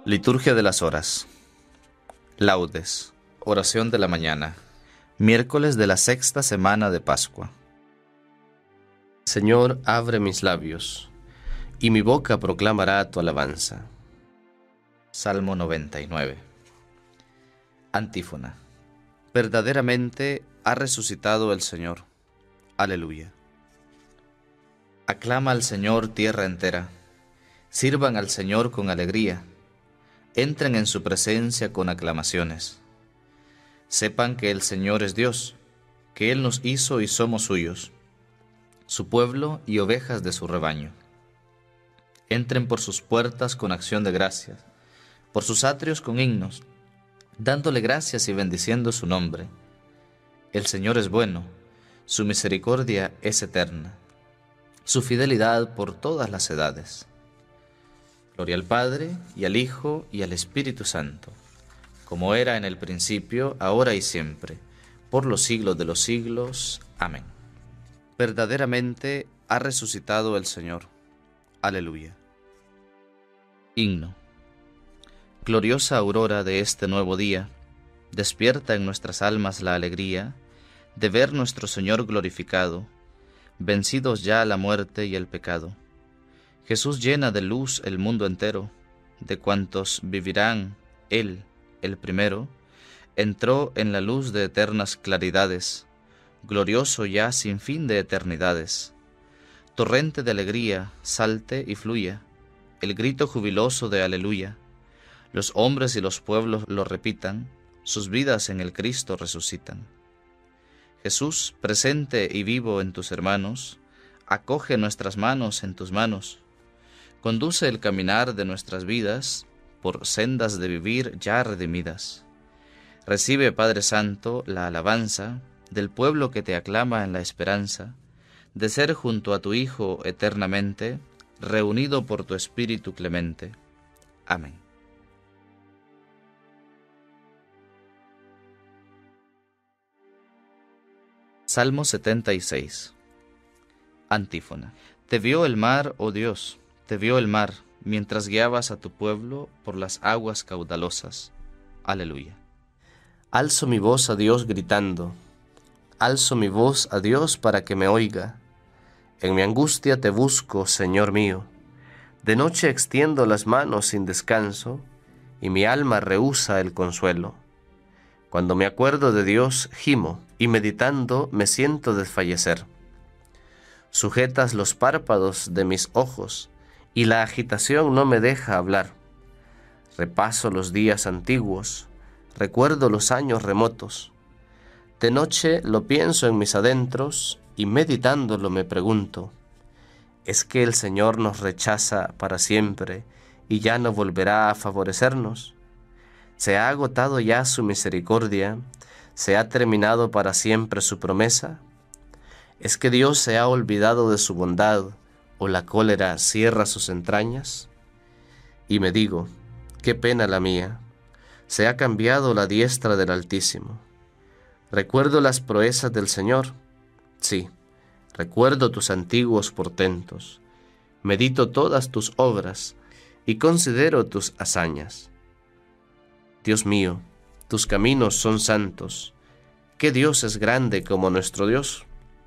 Liturgia de las Horas. Laudes. Oración de la mañana. Miércoles de la sexta semana de Pascua. Señor, abre mis labios, y mi boca proclamará tu alabanza. Salmo 99. Antífona. Verdaderamente ha resucitado el Señor. Aleluya. Aclama al Señor tierra entera. Sirvan al Señor con alegría. Entren en su presencia con aclamaciones. Sepan que el Señor es Dios, que Él nos hizo y somos suyos, su pueblo y ovejas de su rebaño. Entren por sus puertas con acción de gracias, por sus atrios con himnos, dándole gracias y bendiciendo su nombre. El Señor es bueno, su misericordia es eterna, su fidelidad por todas las edades. Gloria al Padre, y al Hijo, y al Espíritu Santo, como era en el principio, ahora y siempre, por los siglos de los siglos. Amén. Verdaderamente ha resucitado el Señor. Aleluya. Himno. Gloriosa aurora de este nuevo día, despierta en nuestras almas la alegría de ver nuestro Señor glorificado, vencidos ya la muerte y el pecado. Jesús llena de luz el mundo entero, de cuantos vivirán, Él, el primero, entró en la luz de eternas claridades, glorioso ya sin fin de eternidades. Torrente de alegría, salte y fluya, el grito jubiloso de aleluya. Los hombres y los pueblos lo repitan, sus vidas en el Cristo resucitan. Jesús, presente y vivo en tus hermanos, acoge nuestras manos en tus manos. Conduce el caminar de nuestras vidas por sendas de vivir ya redimidas. Recibe, Padre Santo, la alabanza del pueblo que te aclama en la esperanza de ser junto a tu Hijo eternamente, reunido por tu Espíritu clemente. Amén. Salmo 76. Antífona. Te vio el mar, oh Dios, te vio el mar, mientras guiabas a tu pueblo por las aguas caudalosas. Aleluya. Alzo mi voz a Dios gritando, alzo mi voz a Dios para que me oiga. En mi angustia te busco, Señor mío. De noche extiendo las manos sin descanso, y mi alma rehúsa el consuelo. Cuando me acuerdo de Dios, gimo, y meditando me siento desfallecer. Sujetas los párpados de mis ojos, y la agitación no me deja hablar. Repaso los días antiguos, recuerdo los años remotos. De noche lo pienso en mis adentros, y meditándolo me pregunto, ¿es que el Señor nos rechaza para siempre, y ya no volverá a favorecernos? ¿Se ha agotado ya su misericordia? ¿Se ha terminado para siempre su promesa? ¿Es que Dios se ha olvidado de su bondad, o la cólera cierra sus entrañas? Y me digo, qué pena la mía, se ha cambiado la diestra del Altísimo. Recuerdo las proezas del Señor, sí, recuerdo tus antiguos portentos, medito todas tus obras y considero tus hazañas. Dios mío, tus caminos son santos. ¿Qué Dios es grande como nuestro Dios?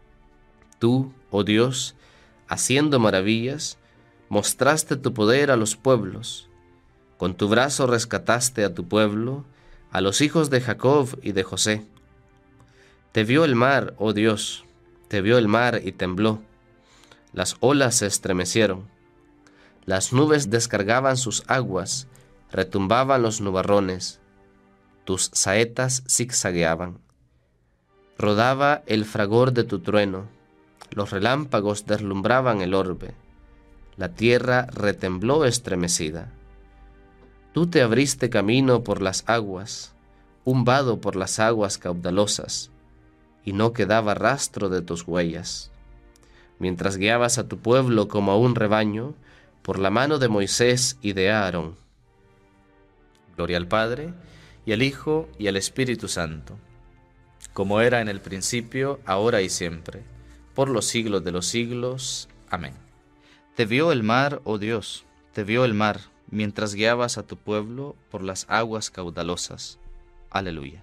Tú, oh Dios, haciendo maravillas, mostraste tu poder a los pueblos. Con tu brazo rescataste a tu pueblo, a los hijos de Jacob y de José. Te vio el mar, oh Dios, te vio el mar y tembló. Las olas se estremecieron. Las nubes descargaban sus aguas, retumbaban los nubarrones. Tus saetas zigzagueaban. Rodaba el fragor de tu trueno. Los relámpagos deslumbraban el orbe. La tierra retembló estremecida. Tú te abriste camino por las aguas, un vado por las aguas caudalosas, y no quedaba rastro de tus huellas. Mientras guiabas a tu pueblo como a un rebaño, por la mano de Moisés y de Aarón. Gloria al Padre, y al Hijo, y al Espíritu Santo, como era en el principio, ahora y siempre, por los siglos de los siglos. Amén. Te vio el mar, oh Dios, te vio el mar, mientras guiabas a tu pueblo por las aguas caudalosas. Aleluya.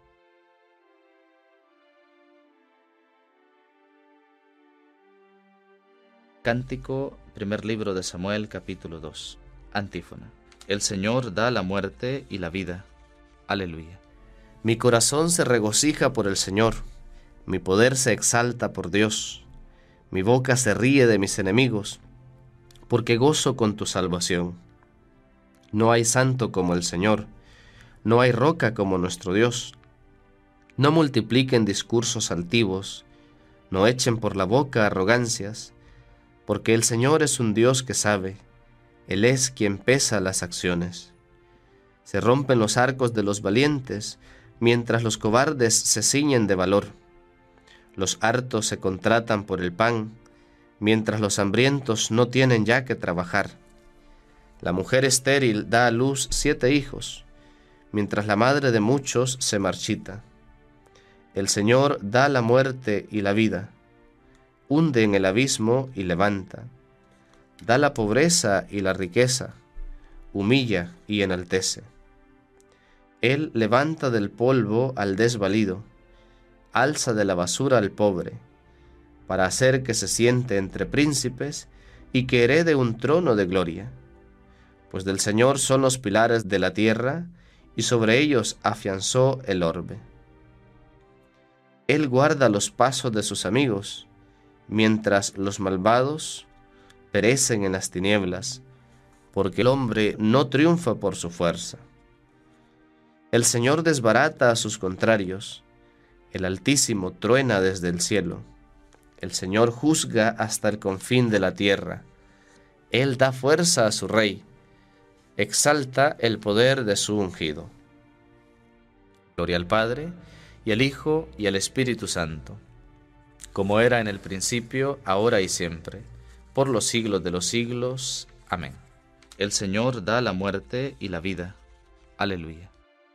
Cántico, primer libro de Samuel, capítulo 2. Antífona. El Señor da la muerte y la vida. Aleluya. Mi corazón se regocija por el Señor, mi poder se exalta por Dios. Mi boca se ríe de mis enemigos, porque gozo con tu salvación. No hay santo como el Señor, no hay roca como nuestro Dios. No multipliquen discursos altivos, no echen por la boca arrogancias, porque el Señor es un Dios que sabe, Él es quien pesa las acciones. Se rompen los arcos de los valientes, mientras los cobardes se ciñen de valor. Los hartos se contratan por el pan, mientras los hambrientos no tienen ya que trabajar. La mujer estéril da a luz 7 hijos, mientras la madre de muchos se marchita. El Señor da la muerte y la vida, hunde en el abismo y levanta, da la pobreza y la riqueza, humilla y enaltece. Él levanta del polvo al desvalido, alza de la basura al pobre, para hacer que se siente entre príncipes y que herede un trono de gloria. Pues del Señor son los pilares de la tierra, y sobre ellos afianzó el orbe. Él guarda los pasos de sus amigos, mientras los malvados perecen en las tinieblas, porque el hombre no triunfa por su fuerza. El Señor desbarata a sus contrarios, el Altísimo truena desde el cielo. El Señor juzga hasta el confín de la tierra. Él da fuerza a su rey, exalta el poder de su ungido. Gloria al Padre, y al Hijo, y al Espíritu Santo, como era en el principio, ahora y siempre, por los siglos de los siglos. Amén. El Señor da la muerte y la vida. Aleluya.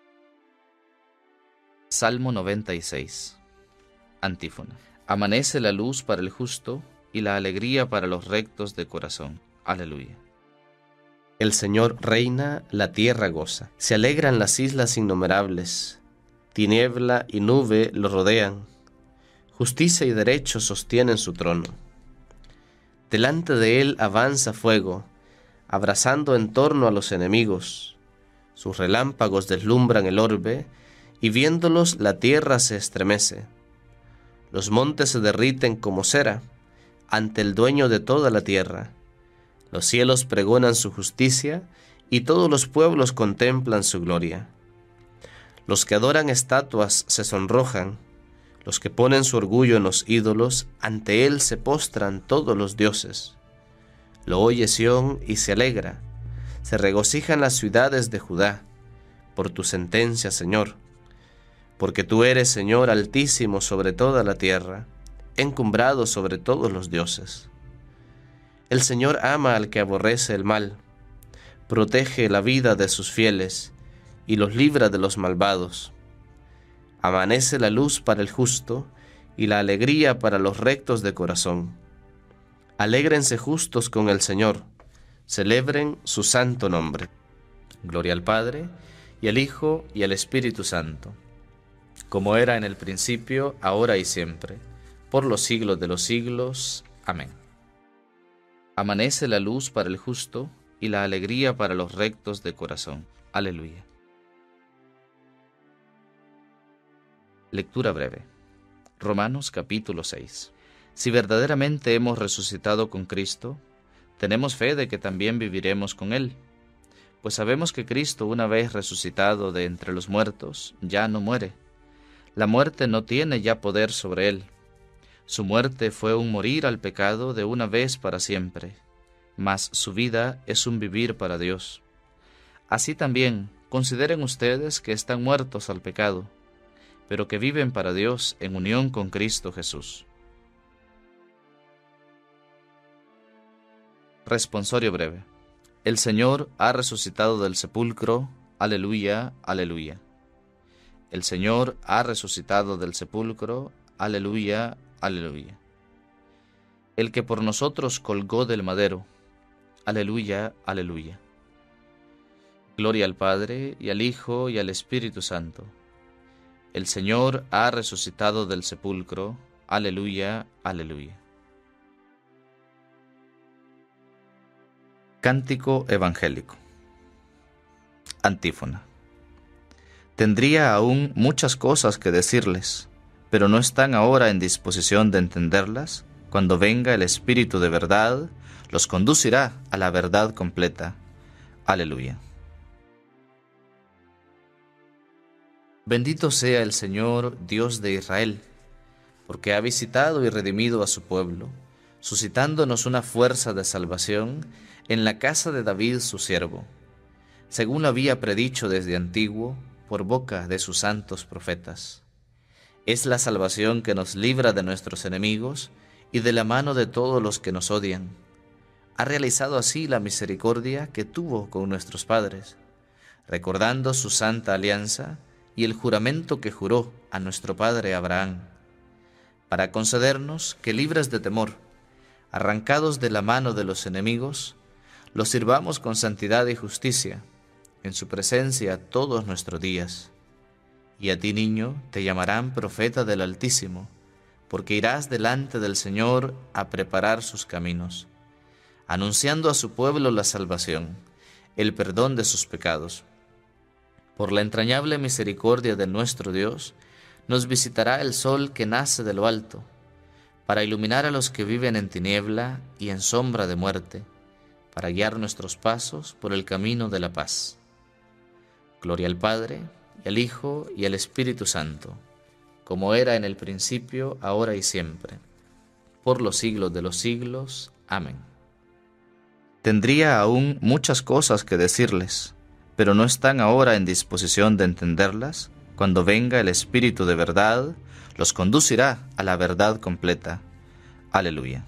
Salmo 96. Antífona. Amanece la luz para el justo y la alegría para los rectos de corazón. Aleluya. El Señor reina, la tierra goza. Se alegran las islas innumerables. Tiniebla y nube lo rodean. Justicia y derecho sostienen su trono. Delante de él avanza fuego, abrazando en torno a los enemigos. Sus relámpagos deslumbran el orbe, y viéndolos la tierra se estremece. Los montes se derriten como cera ante el dueño de toda la tierra. Los cielos pregonan su justicia, y todos los pueblos contemplan su gloria. Los que adoran estatuas se sonrojan, los que ponen su orgullo en los ídolos, ante él se postran todos los dioses. Lo oye Sión y se alegra, se regocijan las ciudades de Judá, por tu sentencia, Señor. Porque tú eres, Señor, altísimo sobre toda la tierra, encumbrado sobre todos los dioses. El Señor ama al que aborrece el mal, protege la vida de sus fieles, y los libra de los malvados. Amanece la luz para el justo, y la alegría para los rectos de corazón. Alégrense justos con el Señor, celebren su santo nombre. Gloria al Padre, y al Hijo, y al Espíritu Santo, como era en el principio, ahora y siempre, por los siglos de los siglos. Amén. Amanece la luz para el justo, y la alegría para los rectos de corazón. Aleluya. Lectura breve. Romanos capítulo 6. Si verdaderamente hemos resucitado con Cristo, tenemos fe de que también viviremos con Él, pues sabemos que Cristo, una vez resucitado de entre los muertos, ya no muere. La muerte no tiene ya poder sobre Él. Su muerte fue un morir al pecado de una vez para siempre, mas su vida es un vivir para Dios. Así también, consideren ustedes que están muertos al pecado, pero que viven para Dios en unión con Cristo Jesús. Responsorio breve. El Señor ha resucitado del sepulcro. Aleluya, aleluya. El Señor ha resucitado del sepulcro. Aleluya, aleluya. El que por nosotros colgó del madero. Aleluya, aleluya. Gloria al Padre, y al Hijo, y al Espíritu Santo. El Señor ha resucitado del sepulcro. Aleluya, aleluya. Cántico evangélico. Antífona. Tendría aún muchas cosas que decirles, pero no están ahora en disposición de entenderlas. Cuando venga el Espíritu de verdad, los conducirá a la verdad completa. Aleluya. Bendito sea el Señor, Dios de Israel, porque ha visitado y redimido a su pueblo, suscitándonos una fuerza de salvación en la casa de David su siervo, según lo había predicho desde antiguo por boca de sus santos profetas. Es la salvación que nos libra de nuestros enemigos y de la mano de todos los que nos odian. Ha realizado así la misericordia que tuvo con nuestros padres, recordando su santa alianza y el juramento que juró a nuestro padre Abraham, para concedernos que, libres de temor, arrancados de la mano de los enemigos, los sirvamos con santidad y justicia en su presencia todos nuestros días. Y a ti, niño, te llamarán profeta del Altísimo, porque irás delante del Señor a preparar sus caminos, anunciando a su pueblo la salvación, el perdón de sus pecados. Por la entrañable misericordia de nuestro Dios, nos visitará el sol que nace de lo alto, para iluminar a los que viven en tiniebla y en sombra de muerte, para guiar nuestros pasos por el camino de la paz. Gloria al Padre, y al Hijo, y al Espíritu Santo, como era en el principio, ahora y siempre, por los siglos de los siglos. Amén. Tendría aún muchas cosas que decirles, pero no están ahora en disposición de entenderlas. Cuando venga el Espíritu de verdad, los conducirá a la verdad completa. Aleluya.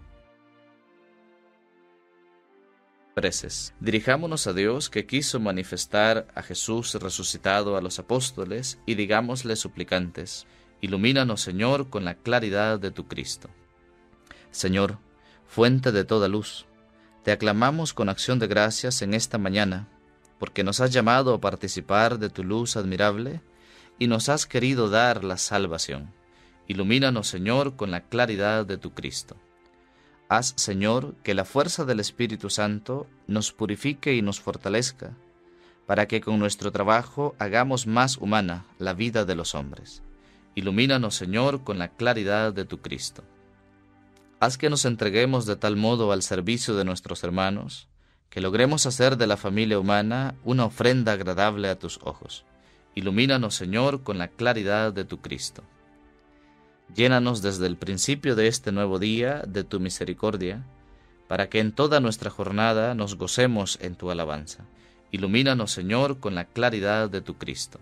Preces. Dirijámonos a Dios, que quiso manifestar a Jesús resucitado a los apóstoles, y digámosle suplicantes: ilumínanos, Señor, con la claridad de tu Cristo. Señor, fuente de toda luz, te aclamamos con acción de gracias en esta mañana, porque nos has llamado a participar de tu luz admirable y nos has querido dar la salvación. Ilumínanos, Señor, con la claridad de tu Cristo. Haz, Señor, que la fuerza del Espíritu Santo nos purifique y nos fortalezca, para que con nuestro trabajo hagamos más humana la vida de los hombres. Ilumínanos, Señor, con la claridad de tu Cristo. Haz que nos entreguemos de tal modo al servicio de nuestros hermanos, que logremos hacer de la familia humana una ofrenda agradable a tus ojos. Ilumínanos, Señor, con la claridad de tu Cristo. Llénanos desde el principio de este nuevo día de tu misericordia, para que en toda nuestra jornada nos gocemos en tu alabanza. Ilumínanos, Señor, con la claridad de tu Cristo.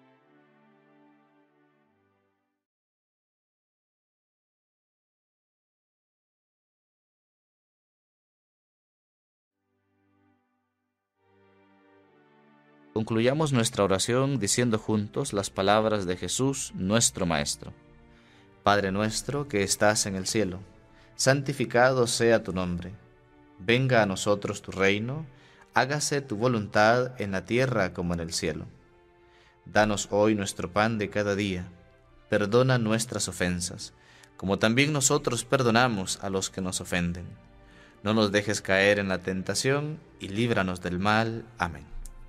Concluyamos nuestra oración diciendo juntos las palabras de Jesús, nuestro Maestro. Padre nuestro que estás en el cielo, santificado sea tu nombre. Venga a nosotros tu reino, hágase tu voluntad en la tierra como en el cielo. Danos hoy nuestro pan de cada día. Perdona nuestras ofensas, como también nosotros perdonamos a los que nos ofenden. No nos dejes caer en la tentación y líbranos del mal. Amén.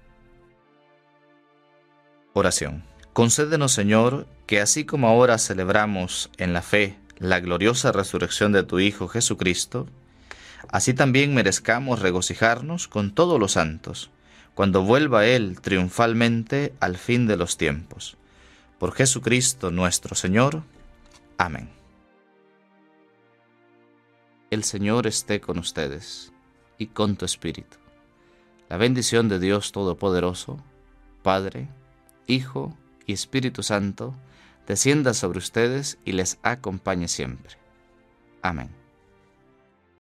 Oración. Concédenos, Señor, que así como ahora celebramos en la fe la gloriosa resurrección de tu Hijo Jesucristo, así también merezcamos regocijarnos con todos los santos, cuando vuelva Él triunfalmente al fin de los tiempos. Por Jesucristo nuestro Señor. Amén. El Señor esté con ustedes y con tu espíritu. La bendición de Dios Todopoderoso, Padre, Hijo y Espíritu Santo, descienda sobre ustedes y les acompañe siempre. Amén.